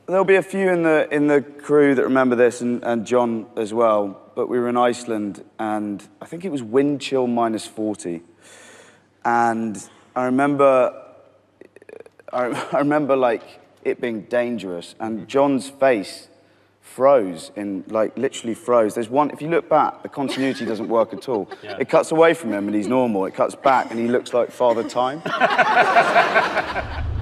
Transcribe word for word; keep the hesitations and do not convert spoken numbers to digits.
There'll be a few in the in the crew that remember this, and, and John as well. But we were in Iceland, and I think it was wind chill minus forty. And I remember, I, I remember like it being dangerous, and John's face froze in like literally froze. There's one. If you look back, the continuity doesn't work at all. Yeah. It cuts away from him, and he's normal. It cuts back, and he looks like Father Time.